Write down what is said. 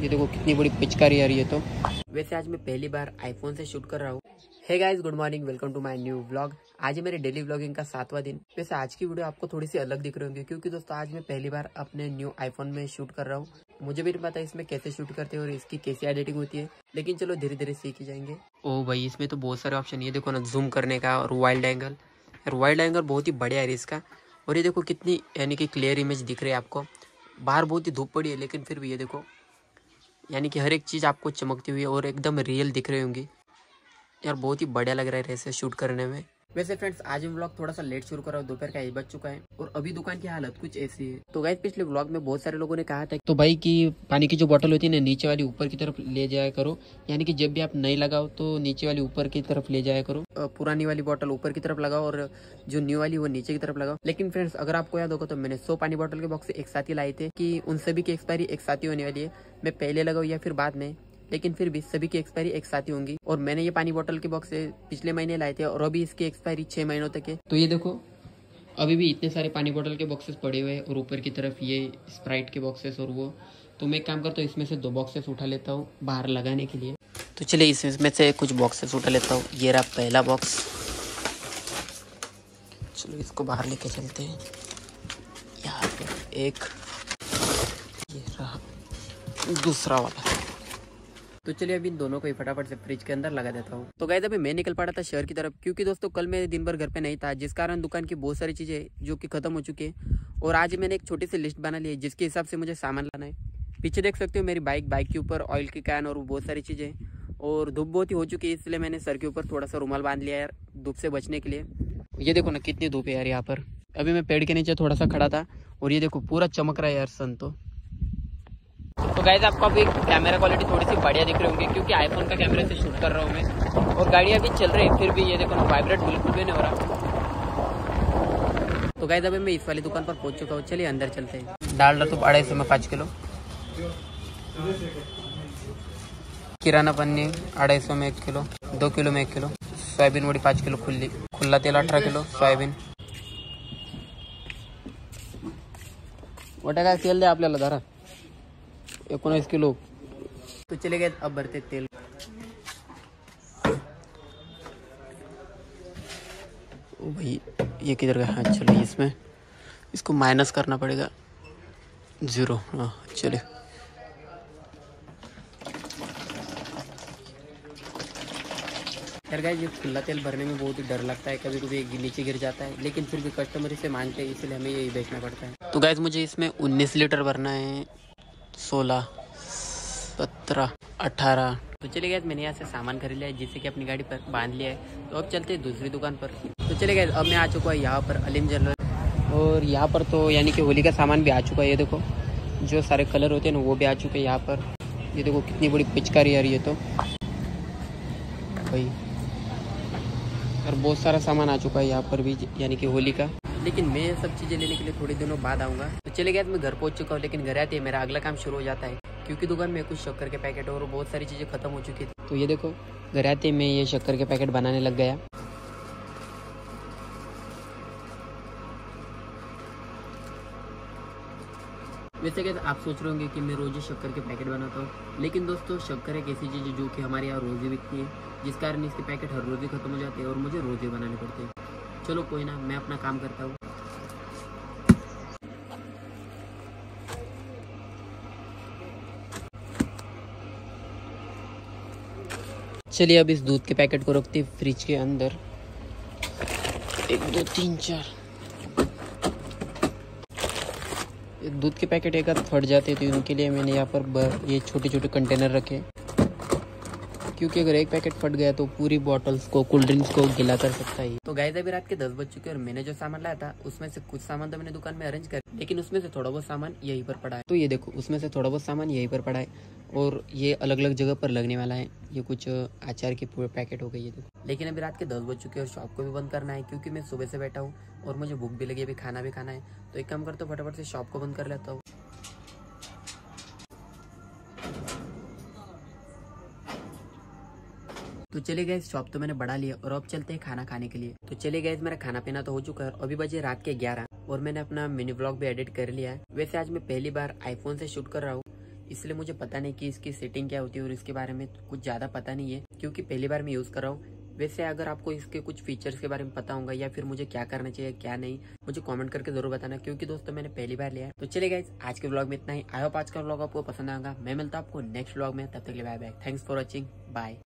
ये देखो कितनी बड़ी पिचकारी आ रही है। तो वैसे आज मैं पहली बार आईफोन से शूट कर रहा हूँ। Hey guys, good morning, welcome to my new vlog. आज है मेरे डेली व्लॉगिंग का 7वां दिन। वैसे आज की वीडियो आपको थोड़ी सी अलग दिख रही होंगी क्योंकि दोस्तों आज मैं पहली बार अपने न्यू आईफोन में शूट कर रहा हूँ। मुझे भी नहीं पता इसमें कैसे शूट करते हैं और इसकी कैसी एडिटिंग होती है, लेकिन चलो धीरे धीरे सीख ही जाएंगे। ओ भाई, इसमें तो बहुत सारे ऑप्शन, ये देखो ना, जूम करने का और वाइल्ड एंगल। यार वाइल्ड एंगल बहुत ही बढ़िया है इसका। और ये देखो कितनी यानी कि क्लियर इमेज दिख रही है आपको। बाहर बहुत ही धूप पड़ी है लेकिन फिर भी ये देखो यानी कि हर एक चीज़ आपको चमकती हुई और एकदम रियल दिख रही होंगी। यार बहुत ही बढ़िया लग रहा है ऐसे शूट करने में। वैसे फ्रेंड्स, आज मैं व्लॉग थोड़ा सा लेट शुरू कर रहा हूँ। दोपहर का 1 बज चुका है और अभी दुकान की हालत कुछ ऐसी है। तो गाइस, पिछले व्लॉग में बहुत सारे लोगों ने कहा था तो भाई कि पानी की जो बोतल होती है ना, नीचे वाली ऊपर की तरफ ले जाया करो। यानी कि जब भी आप नई लगाओ तो नीचे वाली ऊपर की तरफ ले जाया करो, पुरानी वाली बोतल ऊपर की तरफ लगाओ और जो न्यू वाली वो नीचे की तरफ लगाओ। लेकिन फ्रेंड्स, अगर आपको याद होगा तो मैंने 100 पानी बोतल के बॉक्स एक साथ ही लाए थे कि उन सभी की एक्सपायरी एक साथ ही होने वाली है। मैं पहले लगाऊँ या फिर बाद में, लेकिन फिर भी सभी की एक्सपायरी एक साथ ही होंगी। और मैंने ये पानी बोतल के बॉक्स पिछले महीने लाए थे और अभी इसकी एक्सपायरी 6 महीनों तक है। तो ये देखो अभी भी इतने सारे पानी बोतल के बॉक्सेस पड़े हुए हैं और ऊपर की तरफ ये स्प्राइट के बॉक्सेस और वो। तो मैं एक काम करता हूँ, इसमें से 2 बॉक्सेस उठा लेता हूँ बाहर लगाने के लिए। तो चलिए इसमें से कुछ बॉक्सेस उठा लेता हूँ। ये रहा पहला बॉक्स। चलो इसको बाहर लेके चलते हैं। यहाँ पे एक, ये रहा दूसरा वाला। तो चलिए अभी इन दोनों को ही फटाफट से फ्रिज के अंदर लगा देता हूँ। तो गाइस, अभी मैं निकल पड़ा था शहर की तरफ क्योंकि दोस्तों कल मैं दिन भर घर पे नहीं था, जिस कारण दुकान की बहुत सारी चीज़ें जो कि खत्म हो चुकी है। और आज मैंने एक छोटी सी लिस्ट बना ली है जिसके हिसाब से मुझे सामान लाना है। पीछे देख सकते हो मेरी बाइक के ऊपर ऑयल की कैन और बहुत सारी चीज़ें। और धूप बहुत ही हो चुकी है, इसलिए मैंने सर के ऊपर थोड़ा सा रुमाल बांध लिया यार, धूप से बचने के लिए। ये देखो ना कितनी धूप है यार यहाँ पर। अभी मैं पेड़ के नीचे थोड़ा सा खड़ा था और ये देखो पूरा चमक रहा है यार सन। तो गाइस, आपको अभी कैमरा क्वालिटी थोड़ी सी बढ़िया दिख रही होंगी क्योंकि आईफोन का कैमरे से शूट कर रहा हूँ मैं। और गाड़ी अभी चल रही है फिर भी ये देखो ना, वाइब्रेट बिल्कुल भी नहीं हो रहा। तो गाइस, अभी मैं इस वाली दुकान पर पहुंच चुका हूँ। चलिए अंदर चलते हैं। डाल रहा तो 250 में 5 किलो, किराना पन्नी 250 में 1 किलो, 2 किलो में 1 किलो, सोयाबीन वडी 5 किलो खुली, खुला तेल 18 किलो, सोयाबीन वटा काय तेल दे आपल्याला धरा 19 किलो। तो चले गए, अब भरते तेल। ओ भाई, ये किधर गया? हाँ चलो, इसमें इसको माइनस करना पड़ेगा 0। हाँ चले। यार गाइस, ये खुला तेल भरने में बहुत ही डर लगता है, कभी कभी नीचे गिर जाता है, लेकिन फिर भी कस्टमर इसे मांगते हैं इसलिए हमें यही बेचना पड़ता है। तो गाइस, मुझे इसमें 19 लीटर भरना है, 16, 17, 18। तो चले गए, मैंने यहाँ से सामान खरीद लिया है जिससे कि अपनी गाड़ी पर बांध लिया है। तो अब चलते हैं दूसरी दुकान पर। तो चले गए, अब मैं आ चुका है यहाँ पर अलीम जनरल। और यहाँ पर तो यानी कि होली का सामान भी आ चुका है। ये देखो जो सारे कलर होते हैं ना वो भी आ चुके हैं यहाँ पर। ये देखो कितनी बड़ी पिचकारी आ रही है तो भाई। और बहुत सारा सामान आ चुका है यहाँ पर भी यानी कि होली का। लेकिन मैं ये सब चीज़ें लेने के लिए थोड़े दिनों बाद आऊँगा। तो चले गए, मैं घर पहुँच चुका हूँ, लेकिन घर आते ही मेरा अगला काम शुरू हो जाता है क्योंकि दुकान में कुछ शक्कर के पैकेट और बहुत सारी चीज़ें खत्म हो चुकी थी। तो ये देखो घर आते मैं ये शक्कर के पैकेट बनाने लग गया। वैसे क्या आप सोच रहे होंगे कि मैं रोज ही शक्कर के पैकेट बनाता हूँ, लेकिन दोस्तों शक्कर एक ऐसी चीज़ है जो कि हमारे यहाँ रोज़ ही बिकती है, जिस कारण इसके पैकेट हर रोज़ ही खत्म हो जाते हैं और मुझे रोज़ ही बनाने पड़ते हैं। चलो कोई ना, मैं अपना काम करता हूँ। चलिए अब इस दूध के पैकेट को रखते हैं फ्रिज के अंदर। 1 2 3 4। दूध के पैकेट एक आध फट जाते थे, उनके लिए मैंने यहाँ पर ये छोटे छोटे कंटेनर रखे, क्योंकि अगर एक पैकेट फट गया तो पूरी बॉटल्स को, कोल्ड ड्रिंक्स को गीला कर सकता है। तो गाइस, अभी रात के 10 बज चुके हैं और मैंने जो सामान लाया था उसमें से कुछ सामान तो मैंने दुकान में अरेंज कर, लेकिन उसमें से थोड़ा बहुत सामान यहीं पर पड़ा है। तो ये देखो उसमें से थोड़ा बहुत सामान यहीं पर पड़ा है और ये अलग अलग जगह पर लगने वाला है। ये कुछ अचार की पूरे पैकेट हो गई है देखो। लेकिन अभी रात के 10 बज चुके हैं और शॉप को भी बंद करना है क्योंकि मैं सुबह से बैठा हूँ और मुझे भूख भी लगी, अभी खाना भी खाना है। तो एक काम करता हूँ, फटाफट से शॉप को बंद कर लेता हूँ। तो चले गए, शॉप तो मैंने बढ़ा लिया और अब चलते हैं खाना खाने के लिए। तो चले गए, मेरा खाना पीना तो हो चुका है, अभी बजे रात के 11 और मैंने अपना मिनी व्लॉग भी एडिट कर लिया है। वैसे आज मैं पहली बार आईफोन से शूट कर रहा हूँ इसलिए मुझे पता नहीं कि इसकी सेटिंग क्या होती है और इसके बारे में कुछ ज़्यादा पता नहीं है क्योंकि पहली बार मैं यूज़ कर रहा हूँ। वैसे अगर आपको इसके कुछ फीचर्स के बारे में पता होगा या फिर मुझे क्या करना चाहिए क्या नहीं, मुझे कमेंट करके जरूर बताना क्योंकि दोस्तों मैंने पहली बार लिया है। तो चलिए गाइस, आज के व्लॉग में इतना ही। आई होप आज का व्लॉग आपको पसंद आएगा। मैं मिलता हूं आपको नेक्स्ट व्लॉग में, तब तक के लिए bye bye. Thanks for watching, bye.